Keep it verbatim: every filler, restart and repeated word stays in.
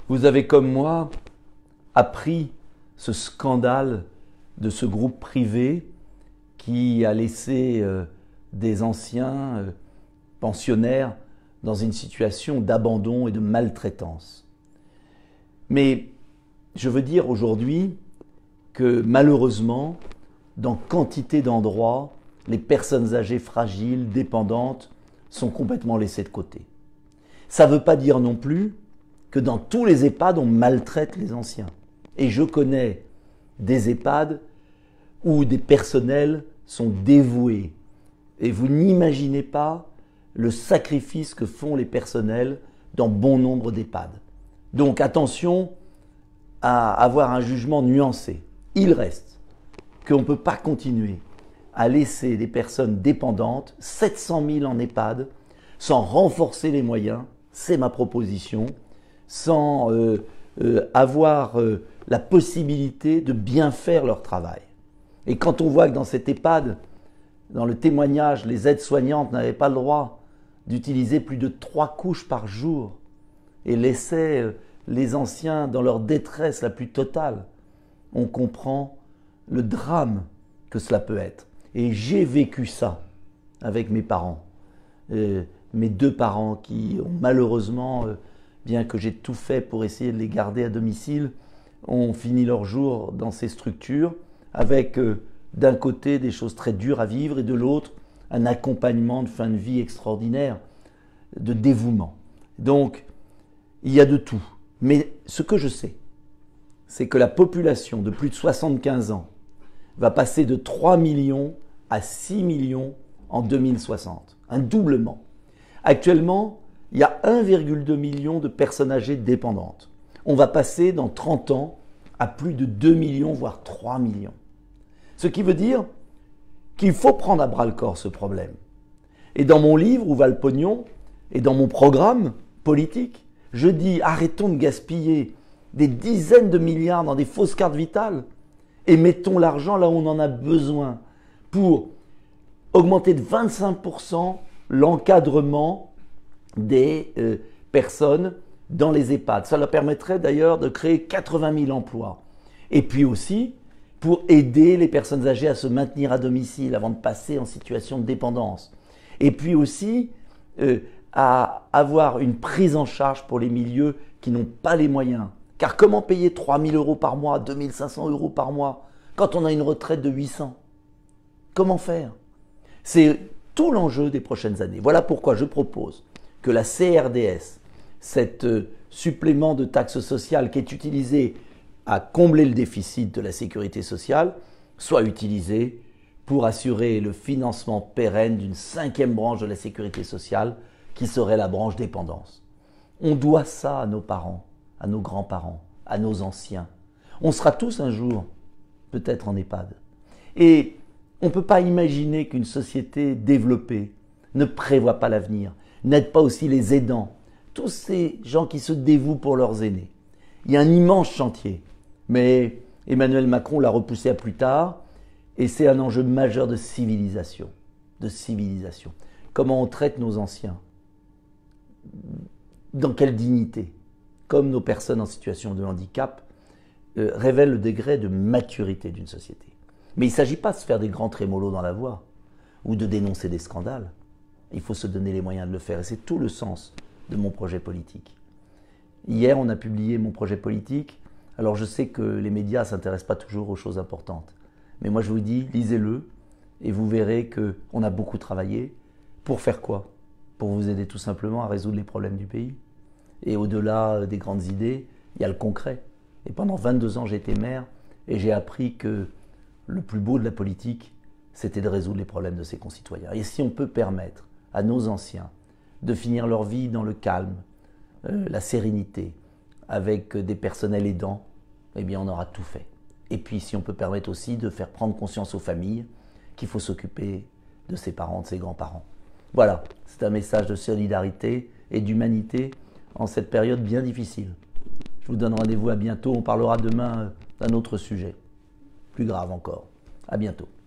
Vous avez, comme moi, appris ce scandale de ce groupe privé qui a laissé euh, des anciens euh, pensionnaires dans une situation d'abandon et de maltraitance. Mais je veux dire aujourd'hui que malheureusement, dans quantité d'endroits, les personnes âgées fragiles, dépendantes, sont complètement laissées de côté. Ça ne veut pas dire non plus que dans tous les EHPAD, on maltraite les anciens. Et je connais des EHPAD où des personnels sont dévoués. Et vous n'imaginez pas le sacrifice que font les personnels dans bon nombre d'EHPAD. Donc attention à avoir un jugement nuancé. Il reste qu'on ne peut pas continuer à laisser des personnes dépendantes, sept cent mille en EHPAD, sans renforcer les moyens, c'est ma proposition, sans euh, euh, avoir euh, la possibilité de bien faire leur travail. Et quand on voit que dans cet EHPAD, dans le témoignage, les aides-soignantes n'avaient pas le droit d'utiliser plus de trois couches par jour et laissaient euh, les anciens dans leur détresse la plus totale, on comprend le drame que cela peut être. Et j'ai vécu ça avec mes parents. Euh, mes deux parents qui ont malheureusement, euh, bien que j'ai tout fait pour essayer de les garder à domicile, ont fini leur jour dans ces structures avec euh, d'un côté des choses très dures à vivre et de l'autre un accompagnement de fin de vie extraordinaire, de dévouement. Donc il y a de tout. Mais ce que je sais, c'est que la population de plus de soixante-quinze ans va passer de trois millions à six millions en deux mille soixante. Un doublement. Actuellement, il y a un virgule deux million de personnes âgées dépendantes. On va passer dans trente ans à plus de deux millions, voire trois millions. Ce qui veut dire qu'il faut prendre à bras le corps ce problème. Et dans mon livre, Où va le pognon, et dans mon programme politique, je dis arrêtons de gaspiller des dizaines de milliards dans des fausses cartes vitales et mettons l'argent là où on en a besoin pour augmenter de vingt-cinq pour cent l'encadrement des euh, personnes dans les EHPAD. Ça leur permettrait d'ailleurs de créer quatre-vingt mille emplois. Et puis aussi pour aider les personnes âgées à se maintenir à domicile avant de passer en situation de dépendance. Et puis aussi euh, à avoir une prise en charge pour les milieux qui n'ont pas les moyens. Car comment payer trois mille euros par mois, deux mille cinq cents euros par mois, quand on a une retraite de huit cents? Comment faire? C'est tout l'enjeu des prochaines années. Voilà pourquoi je propose que la C R D S, cet euh, supplément de taxe sociale qui est utilisé à combler le déficit de la sécurité sociale, soit utilisé pour assurer le financement pérenne d'une cinquième branche de la sécurité sociale qui serait la branche dépendance. On doit ça à nos parents, à nos grands-parents, à nos anciens. On sera tous un jour, peut-être en EHPAD. Et on ne peut pas imaginer qu'une société développée ne prévoit pas l'avenir, n'aide pas aussi les aidants, tous ces gens qui se dévouent pour leurs aînés. Il y a un immense chantier, mais Emmanuel Macron l'a repoussé à plus tard, et c'est un enjeu majeur de civilisation, de civilisation. Comment on traite nos anciens? Dans quelle dignité? Comme nos personnes en situation de handicap euh, révèlent le degré de maturité d'une société. Mais il ne s'agit pas de se faire des grands trémolos dans la voix ou de dénoncer des scandales. Il faut se donner les moyens de le faire et c'est tout le sens de mon projet politique. Hier, on a publié mon projet politique. Alors je sais que les médias ne s'intéressent pas toujours aux choses importantes. Mais moi je vous dis, lisez-le et vous verrez qu'on a beaucoup travaillé. Pour faire quoi? Pour vous aider tout simplement à résoudre les problèmes du pays. Et au-delà des grandes idées, il y a le concret. Et pendant vingt-deux ans, j'ai été maire et j'ai appris que le plus beau de la politique, c'était de résoudre les problèmes de ses concitoyens. Et si on peut permettre à nos anciens de finir leur vie dans le calme, euh, la sérénité, avec des personnels aidants, eh bien on aura tout fait. Et puis si on peut permettre aussi de faire prendre conscience aux familles qu'il faut s'occuper de ses parents, de ses grands-parents. Voilà, c'est un message de solidarité et d'humanité en cette période bien difficile. Je vous donne rendez-vous à bientôt. On parlera demain d'un autre sujet, plus grave encore. À bientôt.